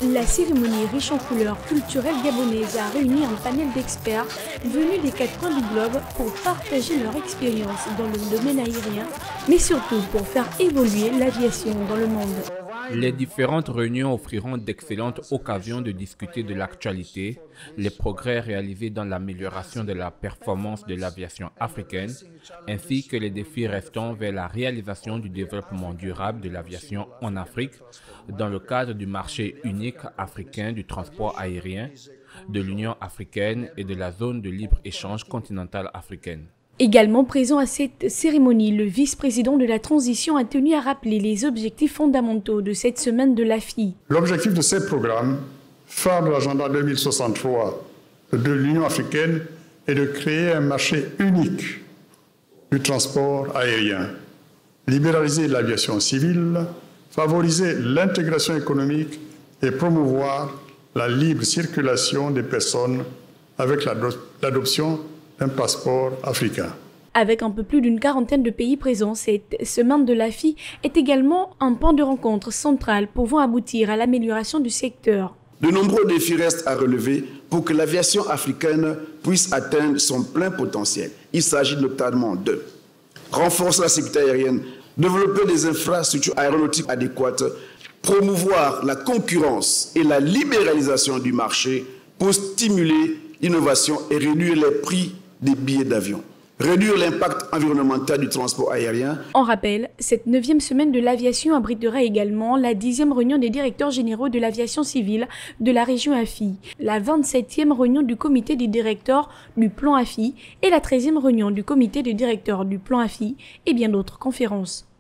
La cérémonie riche en couleurs culturelles gabonaises a réuni un panel d'experts venus des 4 coins du globe pour partager leur expérience dans le domaine aérien, mais surtout pour faire évoluer l'aviation dans le monde. Les différentes réunions offriront d'excellentes occasions de discuter de l'actualité, les progrès réalisés dans l'amélioration de la performance de l'aviation africaine, ainsi que les défis restants vers la réalisation du développement durable de l'aviation en Afrique, dans le cadre du marché unique africain du transport aérien, de l'Union africaine et de la zone de libre-échange continentale africaine. Également présent à cette cérémonie, le vice-président de la transition a tenu à rappeler les objectifs fondamentaux de cette semaine de l'AFI. L'objectif de ce programme, phare de l'agenda 2063 de l'Union africaine, est de créer un marché unique du transport aérien, libéraliser l'aviation civile, favoriser l'intégration économique et promouvoir la libre circulation des personnes avec l'adoption d'un passeport africain. Avec un peu plus d'une quarantaine de pays présents, cette semaine de l'AFI est également un point de rencontre central pouvant aboutir à l'amélioration du secteur. De nombreux défis restent à relever pour que l'aviation africaine puisse atteindre son plein potentiel. Il s'agit notamment de renforcer la sécurité aérienne, développer des infrastructures aéronautiques adéquates, promouvoir la concurrence et la libéralisation du marché pour stimuler l'innovation et réduire les prix des billets d'avion. Réduire l'impact environnemental du transport aérien. En rappel, cette 9e semaine de l'aviation abritera également la 10e réunion des directeurs généraux de l'aviation civile de la région AFI, la 27e réunion du comité des directeurs du plan AFI et la 13e réunion du comité des directeurs du plan AFI et bien d'autres conférences.